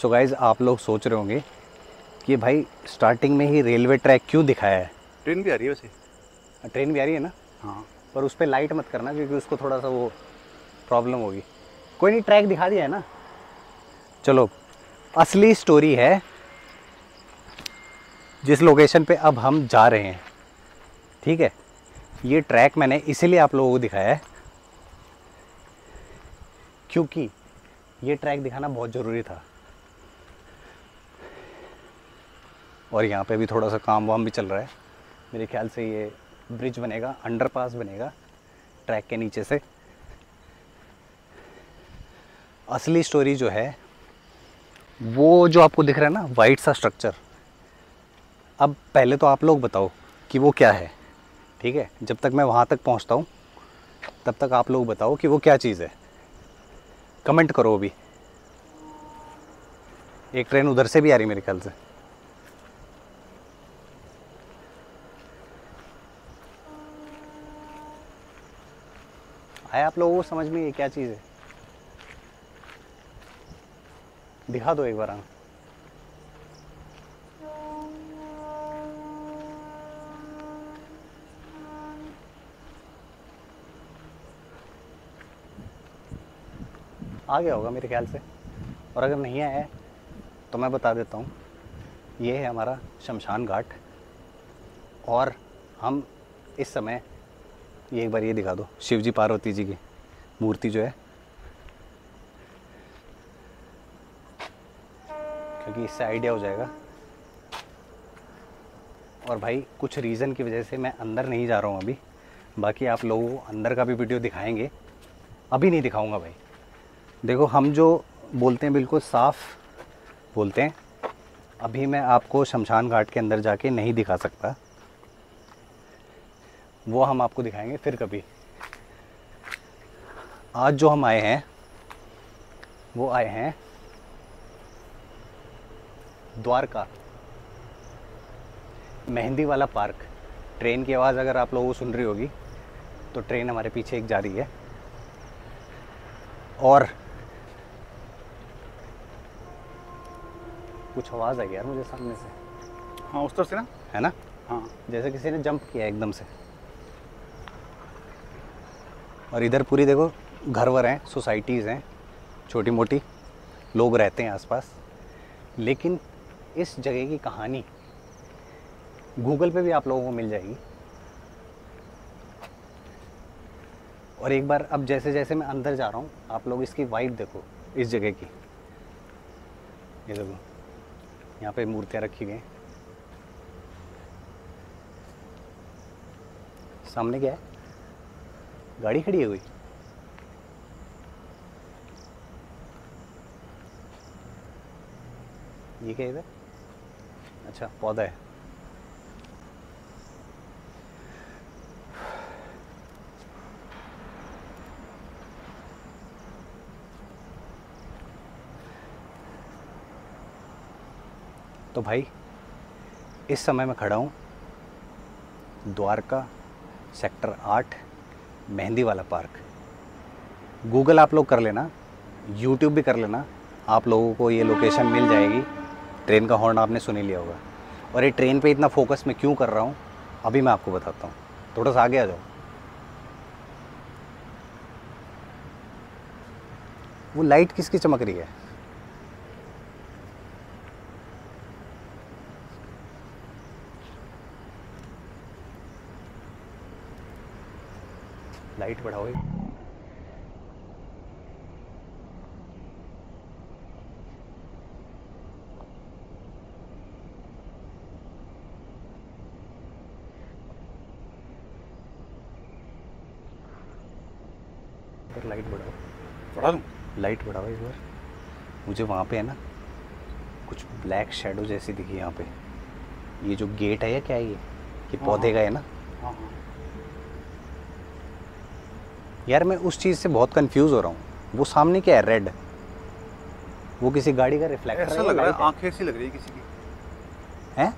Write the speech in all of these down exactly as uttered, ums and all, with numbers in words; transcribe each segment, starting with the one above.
So guys, आप लोग सोच रहे होंगे कि भाई स्टार्टिंग में ही रेलवे ट्रैक क्यों दिखाया है। ट्रेन भी आ रही है वैसे। ट्रेन भी आ रही है ना, हाँ। पर उस पर लाइट मत करना क्योंकि उसको थोड़ा सा वो प्रॉब्लम होगी। कोई नहीं, ट्रैक दिखा दिया है ना। चलो, असली स्टोरी है जिस लोकेशन पे अब हम जा रहे हैं। ठीक है, ये ट्रैक मैंने इसीलिए आप लोगों को दिखाया है क्योंकि ये ट्रैक दिखाना बहुत ज़रूरी था। और यहाँ पे भी थोड़ा सा काम वाम भी चल रहा है। मेरे ख्याल से ये ब्रिज बनेगा, अंडरपास बनेगा ट्रैक के नीचे से। असली स्टोरी जो है वो जो आपको दिख रहा है ना, वाइट सा स्ट्रक्चर, अब पहले तो आप लोग बताओ कि वो क्या है। ठीक है, जब तक मैं वहाँ तक पहुँचता हूँ तब तक आप लोग बताओ कि वो क्या चीज़ है। कमेंट करो। अभी एक ट्रेन उधर से भी आ रही मेरे ख्याल से। आया आप लोगों को समझ में ये क्या चीज़ है? दिखा दो एक बार। हाँ, आ गया होगा मेरे ख्याल से, और अगर नहीं आया है तो मैं बता देता हूँ। ये है हमारा शमशान घाट, और हम इस समय, ये एक बार ये दिखा दो, शिव जी पार्वती जी की मूर्ति जो है, क्योंकि इससे आइडिया हो जाएगा। और भाई कुछ रीज़न की वजह से मैं अंदर नहीं जा रहा हूँ अभी। बाकी आप लोगों को अंदर का भी वीडियो दिखाएंगे, अभी नहीं दिखाऊंगा भाई। देखो, हम जो बोलते हैं बिल्कुल साफ बोलते हैं। अभी मैं आपको शमशान घाट के अंदर जाके नहीं दिखा सकता, वो हम आपको दिखाएंगे फिर कभी। आज जो हम आए हैं वो आए हैं द्वारका, मेहंदी वाला पार्क। ट्रेन की आवाज़ अगर आप लोगों को सुन रही होगी तो ट्रेन हमारे पीछे एक जा रही है। और कुछ आवाज़ आई यार मुझे सामने से। हाँ, उस तरफ से ना। है ना, हाँ। जैसे किसी ने जंप किया एकदम से। और इधर पूरी देखो घर वर हैं, सोसाइटीज़ हैं, छोटी मोटी लोग रहते हैं आसपास। लेकिन इस जगह की कहानी गूगल पे भी आप लोगों को मिल जाएगी। और एक बार अब जैसे जैसे मैं अंदर जा रहा हूँ, आप लोग इसकी वाइब देखो इस जगह की। ये देखो, यहाँ पे मूर्तियाँ रखी गई हैं। सामने क्या है? गाड़ी खड़ी है कोई? ये क्या है इधर? अच्छा, पौधा है। तो भाई इस समय मैं खड़ा हूँ द्वारका सेक्टर आठ, मेहंदी वाला पार्क। गूगल आप लोग कर लेना, यूट्यूब भी कर लेना, आप लोगों को ये लोकेशन मिल जाएगी। ट्रेन का हॉर्न आपने सुन ही लिया होगा। और ये ट्रेन पे इतना फोकस मैं क्यों कर रहा हूँ अभी मैं आपको बताता हूँ। थोड़ा सा आगे आ जाओ। वो लाइट किसकी चमक रही है? लाइट बढ़ाओ। इधर लाइट बढ़ाओ। बढ़ा दूँ? लाइट बढ़ाओ इस बार। मुझे वहाँ पे है ना कुछ ब्लैक शेडो जैसी दिखी यहाँ पे। ये जो गेट है या क्या है ये? ये पौधे का है ना? हाँ हाँ। यार मैं उस चीज़ से बहुत कंफ्यूज हो रहा हूँ। वो सामने क्या है रेड? वो किसी गाड़ी का रिफ्लेक्टर ऐसा है लग रहा है, है? आंखें ऐसी लग रही है किसी की। हैं?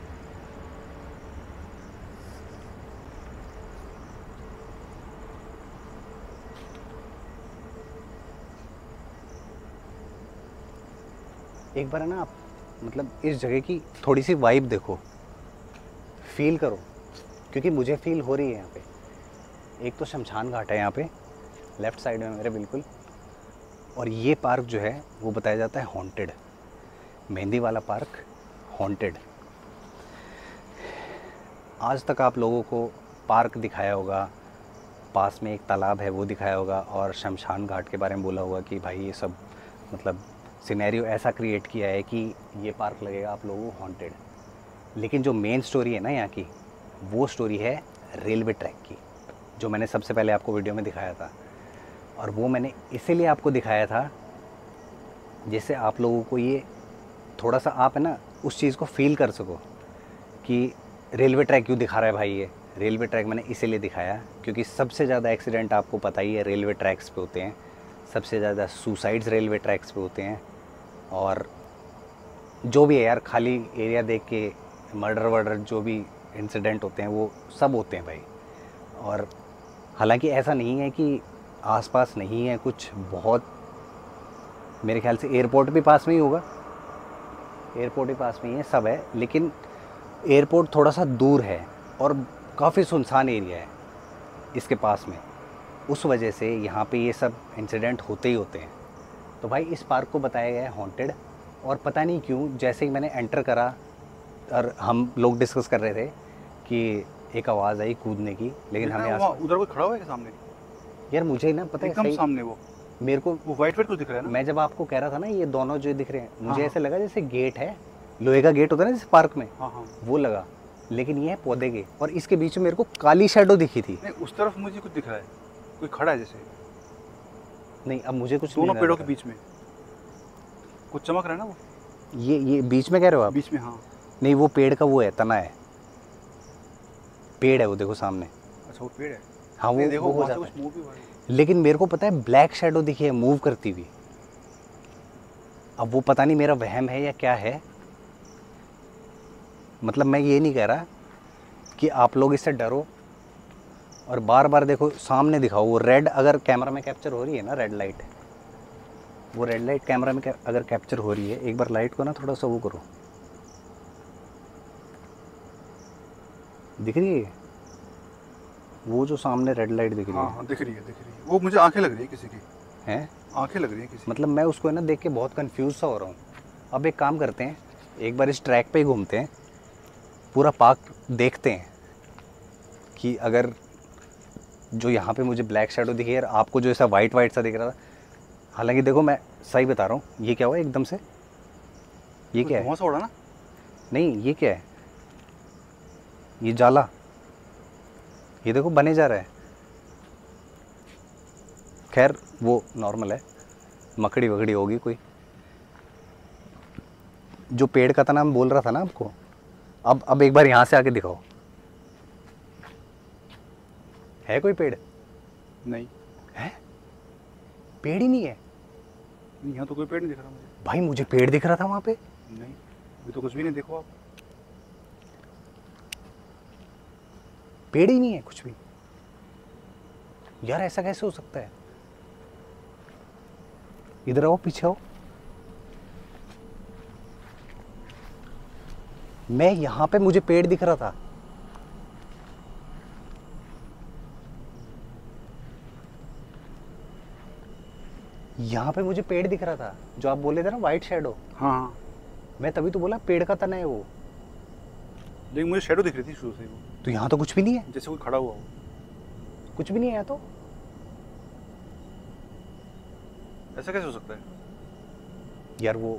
एक बार है ना आप मतलब इस जगह की थोड़ी सी वाइब देखो, फील करो, क्योंकि मुझे फील हो रही है यहाँ पे। एक तो शमशान घाट है यहाँ पे लेफ़्ट साइड में मेरे बिल्कुल, और ये पार्क जो है वो बताया जाता है हॉन्टेड, मेहंदी वाला पार्क हॉन्टेड। आज तक आप लोगों को पार्क दिखाया होगा, पास में एक तालाब है वो दिखाया होगा, और शमशान घाट के बारे में बोला होगा कि भाई ये सब मतलब सिनेरियो ऐसा क्रिएट किया है कि ये पार्क लगेगा आप लोगों को हॉन्टेड। लेकिन जो मेन स्टोरी है ना यहाँ की, वो स्टोरी है रेलवे ट्रैक की, जो मैंने सबसे पहले आपको वीडियो में दिखाया था। और वो मैंने इसीलिए आपको दिखाया था जिससे आप लोगों को ये थोड़ा सा आप है ना उस चीज़ को फील कर सको कि रेलवे ट्रैक क्यों दिखा रहा है भाई। ये रेलवे ट्रैक मैंने इसीलिए दिखाया क्योंकि सबसे ज़्यादा एक्सीडेंट आपको पता ही है रेलवे ट्रैक्स पे होते हैं, सबसे ज़्यादा सुसाइड्स रेलवे ट्रैक्स पे होते हैं। और जो भी है यार, खाली एरिया देख के मर्डर वर्डर जो भी इंसिडेंट होते हैं वो सब होते हैं भाई। और हालांकि ऐसा नहीं है कि आसपास नहीं है कुछ, बहुत मेरे ख्याल से एयरपोर्ट भी पास में ही होगा, एयरपोर्ट भी पास में ही है, सब है, लेकिन एयरपोर्ट थोड़ा सा दूर है और काफ़ी सुनसान एरिया है इसके पास में। उस वजह से यहाँ पे ये सब इंसिडेंट होते ही होते हैं। तो भाई इस पार्क को बताया गया है हॉन्टेड, और पता नहीं क्यों जैसे ही मैंने एंटर करा और हम लोग डिस्कस कर रहे थे कि एक आवाज़ आई कूदने की, लेकिन हमें उधर कोई खड़ा हुआ है क्या सामने? यार मुझे ना पता है एकदम सामने वो मेरे को वो वाइट वाइट कुछ दिख रहा है ना। मैं जब आपको कह रहा था ना ये दोनों जो दिख रहे हैं, मुझे हाँ। ऐसा लगा जैसे गेट है, लोहे का गेट होता है ना जैसे पार्क में, हाँ हाँ वो लगा, लेकिन ये है पौधे के, और इसके बीच में मेरे को काली शैडो दिखी थी। नहीं, उस तरफ मुझे कुछ दिख रहा है, कोई खड़ा है जैसे। नहीं अब मुझे कुछ दोनों नहीं पेड़ों लग के बीच में कुछ चमक रहा है ना वो। रहा। ये ये बीच में कह रहे हो आप? बीच में हाँ। नहीं वो पेड़ का वो है, तना है, पेड़ है वो देखो सामने। अच्छा वो पेड़ है। हाँ वो, नहीं, देखो वो हो वहाँ से जाता कुछ है। मूव भी हो रहा है। लेकिन मेरे को पता है ब्लैक शैडो दिखी है मूव करती हुई। अब वो पता नहीं मेरा वहम है या क्या है, मतलब मैं ये नहीं कह रहा कि आप लोग इससे डरो, और बार बार देखो सामने दिखाओ वो रेड, अगर कैमरा में कैप्चर हो रही है ना रेड लाइट, वो रेड लाइट कैमरा में कै- अगर कैप्चर हो रही है, एक बार लाइट को ना थोड़ा सा वो करो, दिख रही है वो जो सामने रेड लाइट दिख रही हाँ है? हाँ दिख रही है दिख रही है। वो मुझे आंखें लग रही है किसी की, हैं? आंखें लग रही है किसी मतलब मैं उसको है ना देख के बहुत कंफ्यूज सा हो रहा हूँ। अब एक काम करते हैं, एक बार इस ट्रैक पे ही घूमते हैं, पूरा पार्क देखते हैं कि अगर जो यहाँ पे मुझे ब्लैक शैडो दिखी है और आपको जो ऐसा वाइट वाइट सा दिख रहा था, हालांकि देखो मैं सही बता रहा हूँ, ये क्या हुआ एकदम से, ये की। क्या है? धुआं सा उड़ा ना। नहीं ये क्या है, ये जाला, ये देखो बने जा रहा है। खैर वो नॉर्मल है, मकड़ी वकड़ी होगी कोई। जो पेड़ का था नाम बोल रहा था ना आपको, अब अब एक बार यहाँ से आके दिखाओ, है कोई पेड़? नहीं है? पेड़ ही नहीं है नहीं, यहाँ तो कोई पेड़ नहीं दिख रहा मुझे। भाई, मुझे पेड़ दिख रहा था वहाँ पे। नहीं अभी तो कुछ भी नहीं, देखो आप। पेड़ ही नहीं है कुछ भी। यार ऐसा कैसे हो सकता है? इधर आओ, पीछे आओ। मैं यहां पे मुझे पेड़ दिख रहा था, यहां पे मुझे पेड़ दिख रहा था, जो आप बोले थे ना वाइट शैडो। हाँ हाँ मैं तभी तो बोला पेड़ का तना है वो। लेकिन मुझे शेडो दिख रही थी शुरू से वो, तो यहाँ तो कुछ भी नहीं है, जैसे कोई खड़ा हुआ हो। कुछ भी नहीं है यहाँ तो। ऐसा कैसे हो सकता है? यार वो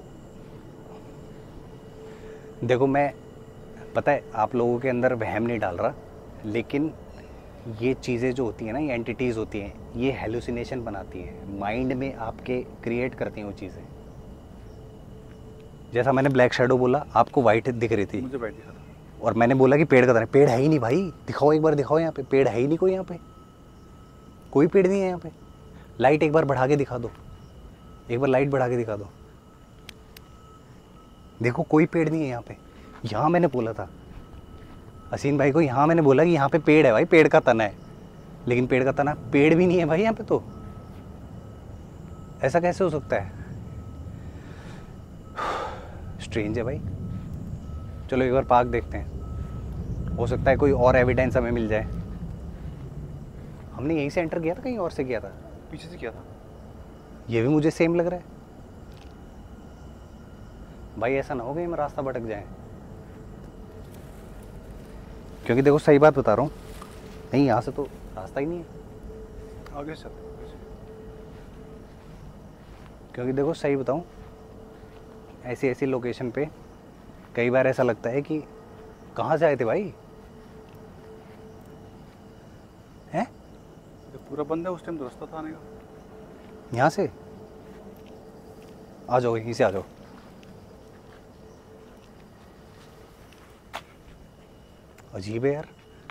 देखो, मैं पता है आप लोगों के अंदर वहम नहीं डाल रहा, लेकिन ये चीज़ें जो होती हैं ना, ये एंटिटीज़ होती हैं, ये हेलुसिनेशन बनाती हैं, माइंड में आपके क्रिएट करती हैं वो चीज़ें। जैसा मैंने ब्लैक शैडो बोला, आपको वाइट दिख रही थी, मुझे बैठ दिखा था। और मैंने बोला कि पेड़ का तरह, पेड़ है ही नहीं भाई, दिखाओ एक बार, दिखाओ यहाँ पे, पेड़ है ही नहीं कोई, यहाँ पे कोई पेड़ नहीं है यहाँ पे। लाइट एक बार बढ़ा के दिखा दो, एक बार लाइट बढ़ा के दिखा दो, देखो कोई पेड़ नहीं है यहाँ पे। यहाँ मैंने बोला था हसीन भाई को, यहाँ मैंने बोला कि यहाँ पे पेड़ है भाई, पेड़ का तना है, लेकिन पेड़ का तना, पेड़ भी नहीं है भाई यहाँ पे। तो ऐसा कैसे हो सकता है? स्ट्रेंज है भाई। चलो एक बार पार्क देखते हैं, हो सकता है कोई और एविडेंस हमें मिल जाए। हमने यहीं से एंटर किया था, कहीं और से किया था? पीछे से किया था। ये भी मुझे सेम लग रहा है भाई। ऐसा ना हो कि हम रास्ता भटक जाएं, क्योंकि देखो सही बात बता रहा हूँ, नहीं यहाँ से तो रास्ता ही नहीं है। आगे से चलते हैं, आगे से। क्योंकि देखो सही बताऊँ, ऐसी ऐसी लोकेशन पे कई बार ऐसा लगता है कि कहाँ से आए थे भाई, हैं? ये पूरा बंद है, उस टाइम तो रास्ता था आने का। यहाँ से आ जाओ, यहीं से आ जाओ। अजीब है यार।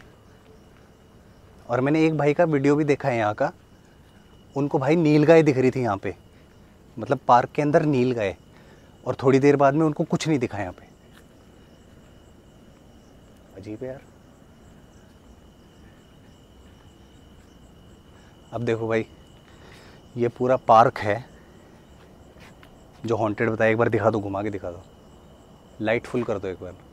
और मैंने एक भाई का वीडियो भी देखा है यहाँ का, उनको भाई नीलगाय दिख रही थी यहाँ पे, मतलब पार्क के अंदर नीलगाय, और थोड़ी देर बाद में उनको कुछ नहीं दिखा यहाँ पे। अजीब है यार। अब देखो भाई, ये पूरा पार्क है जो हॉन्टेड बताया। एक बार दिखा दो, घुमा के दिखा दो, लाइट फुल कर दो एक बार।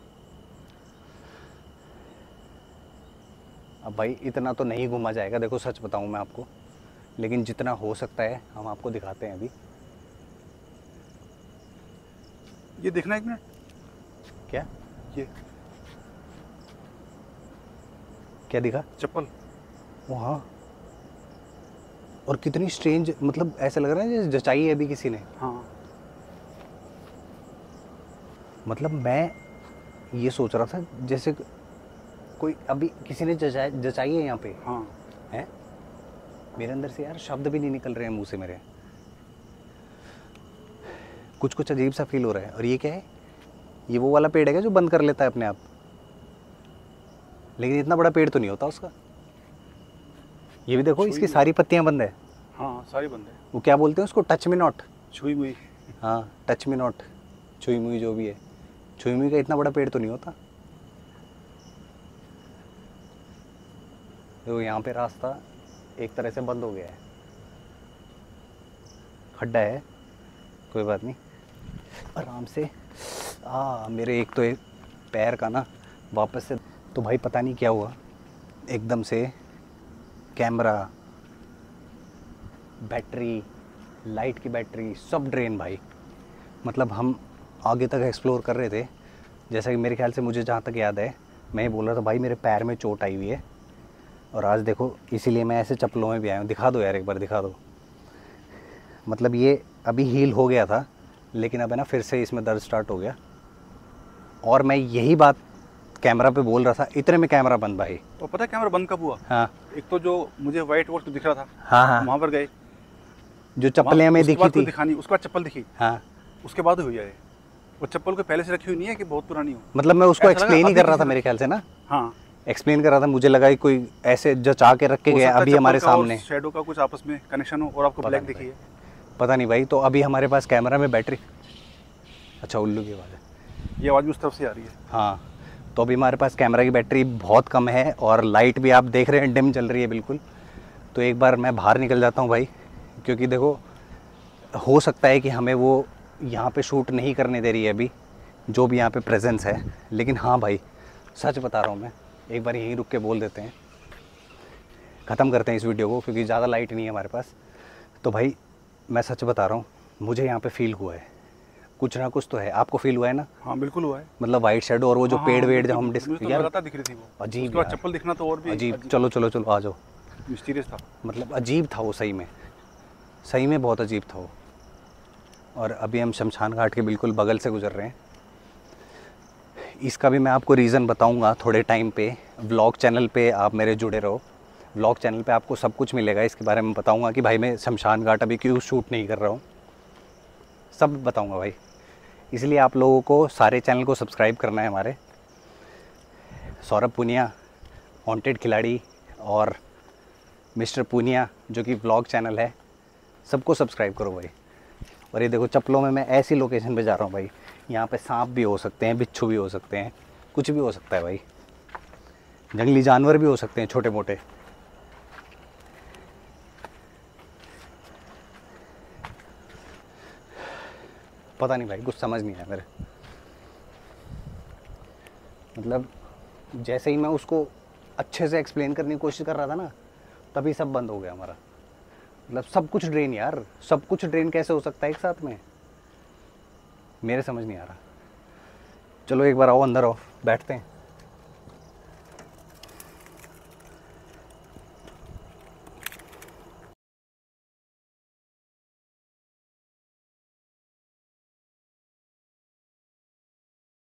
अब भाई इतना तो नहीं घुमा जाएगा, देखो सच बताऊं मैं आपको, लेकिन जितना हो सकता है हम आपको दिखाते हैं अभी। ये देखना एक मिनट। क्या ये क्या दिखा? चप्पल। वो हाँ, और कितनी स्ट्रेंज, मतलब ऐसा लग रहा है जैसे जचाई है अभी किसी ने। हाँ, मतलब मैं ये सोच रहा था जैसे कोई अभी किसी ने जचाई जचाई है यहाँ पे, हाँ। है? मेरे अंदर से यार शब्द भी नहीं निकल रहे हैं मुंह से मेरे, कुछ कुछ अजीब सा फील हो रहा है। और ये क्या है? ये वो वाला पेड़ है क्या जो बंद कर लेता है अपने आप? लेकिन इतना बड़ा पेड़ तो नहीं होता उसका। ये भी देखो, इसकी सारी पत्तियां बंद है। हाँ, सारी बंद है। वो क्या बोलते हैं उसको, टच मी नॉट। छुई मुई। हाँ, टच मी नॉट, छुई मुई जो भी है। छुई मुई का इतना बड़ा पेड़ तो नहीं होता। तो यहाँ पे रास्ता एक तरह से बंद हो गया है, खड्डा है, कोई बात नहीं, आराम से। आ मेरे एक तो एक पैर का ना वापस से, तो भाई पता नहीं क्या हुआ, एकदम से कैमरा, बैटरी, लाइट की बैटरी सब ड्रेन भाई। मतलब हम आगे तक एक्सप्लोर कर रहे थे, जैसा कि मेरे ख्याल से, मुझे जहाँ तक याद है, मैं ये बोल रहा था भाई मेरे पैर में चोट आई हुई है, और आज देखो इसीलिए मैं ऐसे चप्पलों में भी आया हूँ। दिखा दो यार एक बार, दिखा दो। मतलब ये अभी हील हो गया था, लेकिन अब है ना फिर से इसमें दर्द स्टार्ट हो गया। और मैं यही बात कैमरा पे बोल रहा था, इतने में कैमरा बंद भाई। और पता है कैमरा बंद कब हुआ? हाँ एक तो जो मुझे व्हाइट बोर्ड दिख रहा था, हाँ हाँ, वहाँ पर गए, जो चप्पलें हमें उसके दिखी बाद कोई थी, दिखा नहीं, उसके बाद चप्पल दिखी, हाँ, उसके बाद हुई है। वो चप्पल को पहले से रखी हुई नहीं है कि बहुत पुरानी हो। मतलब मैं उसको ऐसा लगा एक्सप्लेन ही अभी कर रहा था किसी ने- मेरे ख्याल से ना, हाँ, एक्सप्लेन कर रहा था। मुझे लगा कि कोई ऐसे जचा के रख के हो गया सकता है अभी चप्पल हमारे का और सामने। शैडो का कुछ आपस में कनेक्शन हो और आपको पता ब्लैक नहीं दिखी है। पता नहीं भाई। तो अभी हमारे पास कैमरा में बैटरी, अच्छा उल्लू की आवाज़ है, ये आवाज़ भी उस तरफ से आ रही है। हाँ। तो अभी हमारे पास कैमरा की बैटरी बहुत कम है, और लाइट भी आप देख रहे हैं डिम चल रही है बिल्कुल। तो एक बार मैं बाहर निकल जाता हूँ भाई, क्योंकि देखो हो सकता है कि हमें वो यहाँ पे शूट नहीं करने दे रही है अभी, जो भी यहाँ पे प्रेजेंस है। लेकिन हाँ भाई सच बता रहा हूँ मैं, एक बार यहीं रुक के बोल देते हैं, ख़त्म करते हैं इस वीडियो को, क्योंकि ज़्यादा लाइट नहीं है हमारे पास। तो भाई मैं सच बता रहा हूँ, मुझे यहाँ पे फील हुआ है, कुछ ना कुछ तो है। आपको फील हुआ है ना? हाँ बिल्कुल हुआ है। मतलब वाइट शेडो और वो जो हाँ, पेड़ हाँ, वेड़ जब बिल्कुल, हम डिस मुझे तो यार लगातार दिख रही थी वो। अजीब उसके बाद यार, चप्पल दिखना तो और भी अजीब। चलो चलो चलो आ जाओ। मिस्टीरियस था। मतलब अजीब था वो, सही में सही में बहुत अजीब था वो। और अभी हम शमशान घाट के बिल्कुल बगल से गुजर रहे हैं। इसका भी मैं आपको रीज़न बताऊंगा थोड़े टाइम पे। व्लॉग चैनल पे आप मेरे जुड़े रहो, व्लॉग चैनल पे आपको सब कुछ मिलेगा। इसके बारे में बताऊंगा कि भाई मैं शमशान घाट अभी क्यों शूट नहीं कर रहा हूँ, सब बताऊंगा भाई। इसलिए आप लोगों को सारे चैनल को सब्सक्राइब करना है हमारे। सौरभ पुनिया हॉन्टेड खिलाड़ी और मिस्टर पुनिया जो कि व्लॉग चैनल है, सबको सब्सक्राइब करो भाई। और ये देखो चप्पलों में मैं ऐसी लोकेशन पे जा रहा हूँ भाई, यहाँ पे सांप भी हो सकते हैं, बिच्छू भी हो सकते हैं, कुछ भी हो सकता है भाई, जंगली जानवर भी हो सकते हैं छोटे मोटे। पता नहीं भाई, कुछ समझ नहीं आया मेरे। मतलब जैसे ही मैं उसको अच्छे से एक्सप्लेन करने की कोशिश कर रहा था ना, तभी सब बंद हो गया हमारा। मतलब सब कुछ ड्रेन यार, सब कुछ ड्रेन कैसे हो सकता है एक साथ में, मेरे समझ नहीं आ रहा। चलो एक बार आओ, अंदर आओ, बैठते हैं।